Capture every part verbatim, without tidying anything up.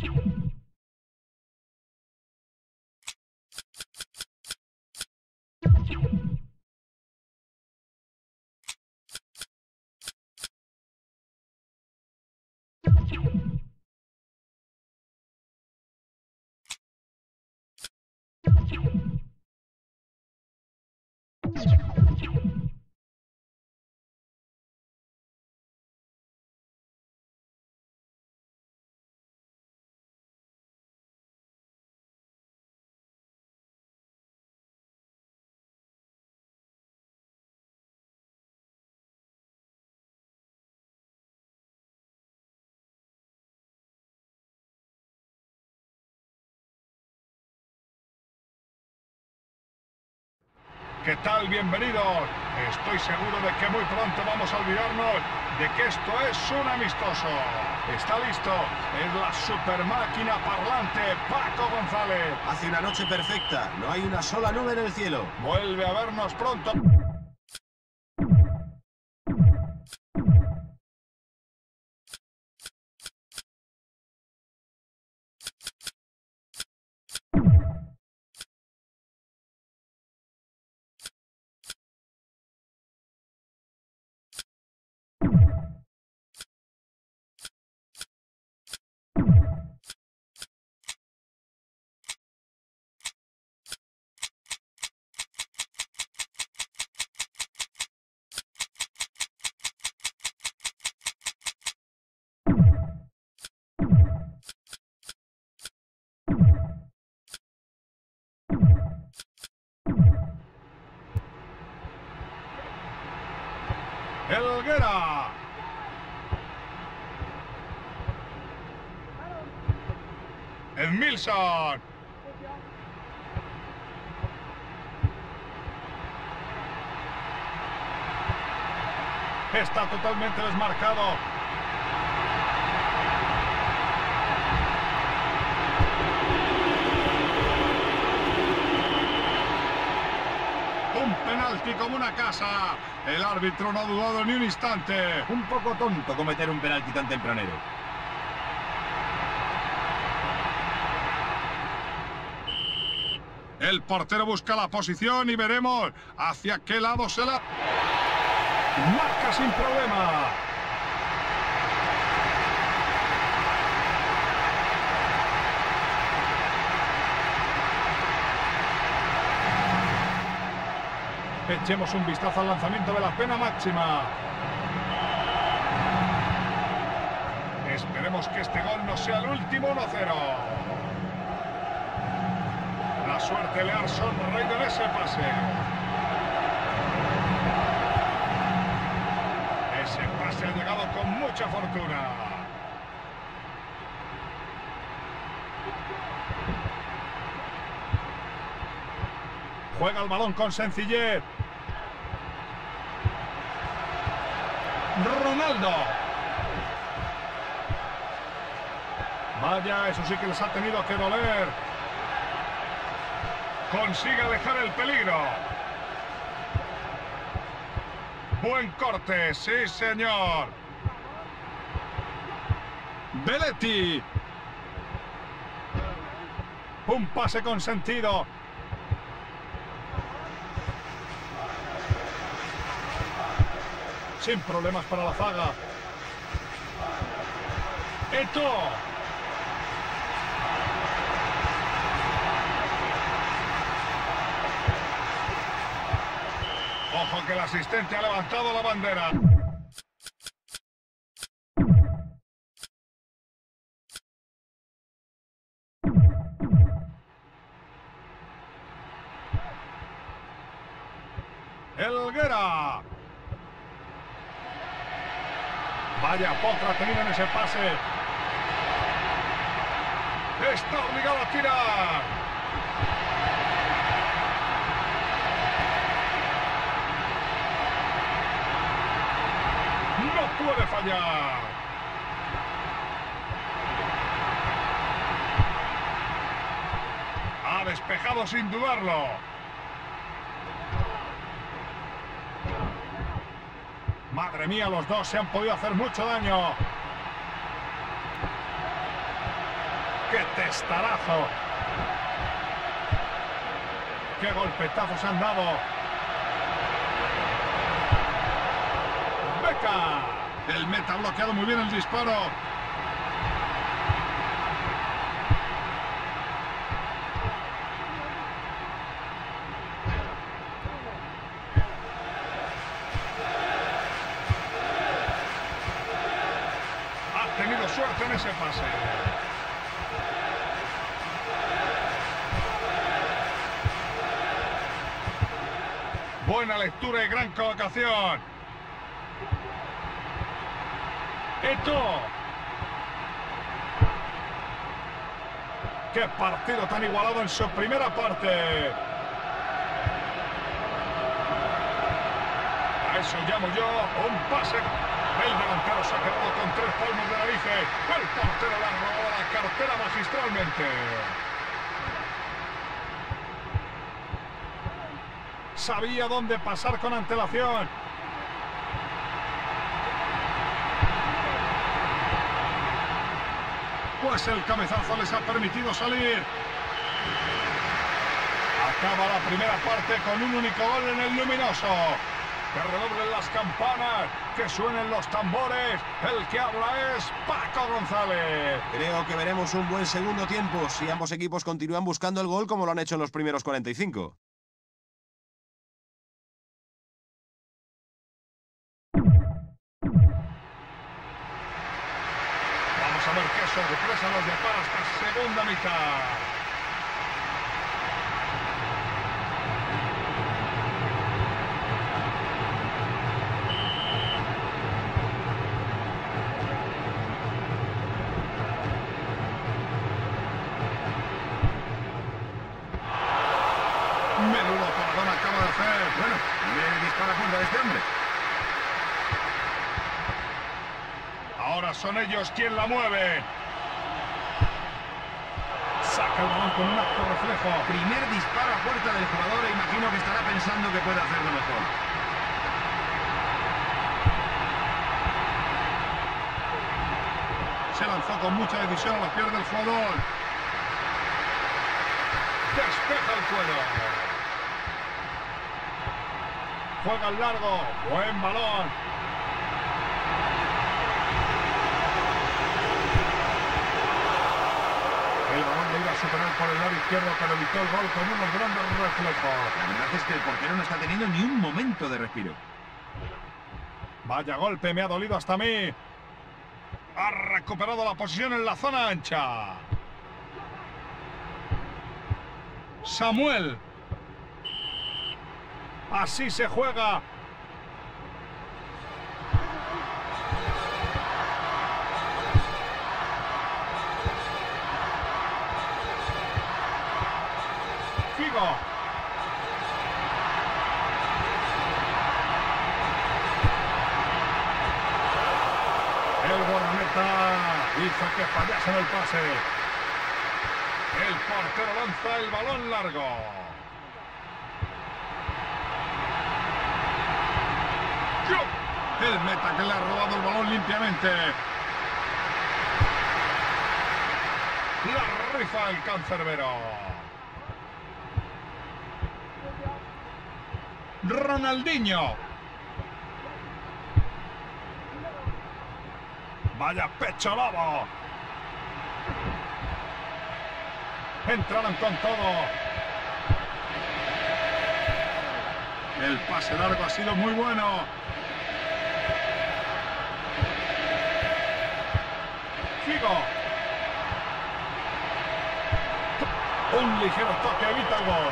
¿Qué tal? Bienvenidos. Estoy seguro de que muy pronto vamos a olvidarnos de que esto es un amistoso. ¿Está listo? Es la super máquina parlante Paco González. Hace una noche perfecta. No hay una sola nube en el cielo. Vuelve a vernos pronto. Helguera. Edmilson. Está totalmente desmarcado. Un penalti como una casa. El árbitro no ha dudado ni un instante. Un poco tonto cometer un penalti tan tempranero. El portero busca la posición y veremos hacia qué lado se la... Marca sin problema. Echemos un vistazo al lanzamiento de la pena máxima. Esperemos que este gol no sea el último. Uno cero. La suerte le ha sonreído en ese pase. Ese pase ha llegado con mucha fortuna. Juega el balón con sencillez. Ronaldo. Vaya, eso sí que les ha tenido que doler. Consigue alejar el peligro. Buen corte, sí señor. Belletti. Un pase con sentido. Sin problemas para la zaga. Eto'o. Ojo que el asistente ha levantado la bandera. Helguera. Vaya potra ha tenido en ese pase. Está obligado a tirar. No puede fallar. Ha despejado sin dudarlo. Madre mía, los dos se han podido hacer mucho daño. ¡Qué testarazo! ¡Qué golpetazos han dado! ¡Beca! El meta ha bloqueado muy bien el disparo. Ha tenido suerte en ese pase. Buena lectura y gran colocación. ¡Eto! ¡Qué partido tan igualado en su primera parte! A eso llamo yo un pase. El delantero se ha quedado con tres palmos de narices. El portero le ha robado la cartera magistralmente. Sabía dónde pasar con antelación. Pues el cabezazo les ha permitido salir. Acaba la primera parte con un único gol en el luminoso. Que redoblen las campanas, que suenen los tambores. El que habla es Paco González. Creo que veremos un buen segundo tiempo si ambos equipos continúan buscando el gol como lo han hecho en los primeros cuarenta y cinco. Vamos a ver qué sorpresa nos depara esta segunda mitad. Menudo paradón acaba de hacer. Bueno, le dispara a punta de este hombre. Ahora son ellos quien la mueven. Saca el balón con un acto reflejo. Primer disparo a puerta del jugador e imagino que estará pensando que puede hacerlo mejor. Se lanzó con mucha decisión a la pierna del jugador. Despeja el cuero. Juega al largo. Buen balón. El balón le iba a superar por el lado izquierdo, pero evitó el gol con unos grandes reflejos. La verdad es que el portero no está teniendo ni un momento de respiro. Vaya golpe, me ha dolido hasta a mí. Ha recuperado la posición en la zona ancha. Samuel. Así se juega. Figo. El guardameta hizo que fallase en el pase. El portero lanza el balón largo. El meta que le ha robado el balón limpiamente. La rifa el cancerbero. Ronaldinho. Vaya pecho lobo. Entraron con todo. El pase largo ha sido muy bueno. Figo. Un ligero toque evita el gol.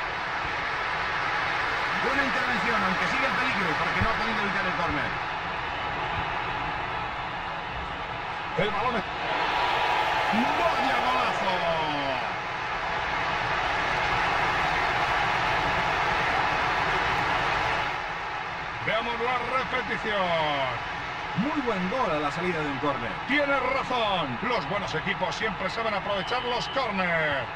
Buena intervención, aunque sigue en peligro, porque no ha podido evitar el córner. El balón es... ¡Vaya golazo! Veamos la repetición. Muy buen gol a la salida de un córner. Tienes razón. Los buenos equipos siempre saben aprovechar los córneres.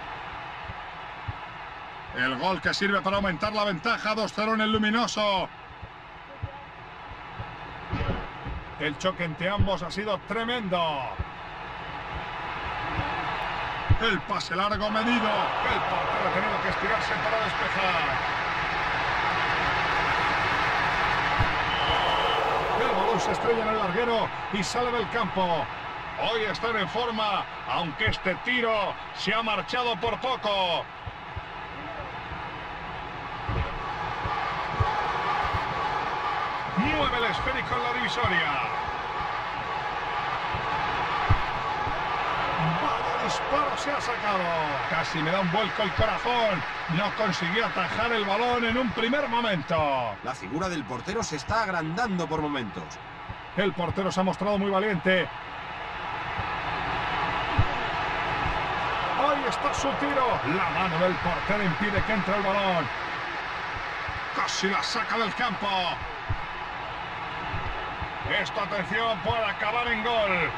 El gol que sirve para aumentar la ventaja. dos cero en el luminoso. El choque entre ambos ha sido tremendo. El pase largo medido. El portero ha tenido que estirarse para despejar. El balón se estrella en el larguero y sale del campo. Hoy están en forma, aunque este tiro se ha marchado por poco. Mueve el esférico en la divisoria. Vaya disparo se ha sacado. Casi me da un vuelco el corazón. No consiguió atajar el balón en un primer momento. La figura del portero se está agrandando por momentos. El portero se ha mostrado muy valiente. Ahí está su tiro. La mano del portero impide que entre el balón. Casi la saca del campo. Esta atención puede acabar en gol.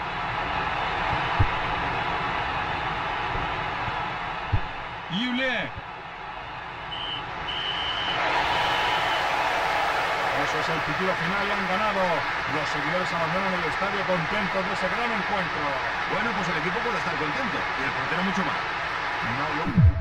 Yule. Eso es el pitido final y han ganado. Los seguidores abandonan el estadio contentos de ese gran encuentro. Bueno, pues el equipo puede estar contento y el portero mucho más. No, yo...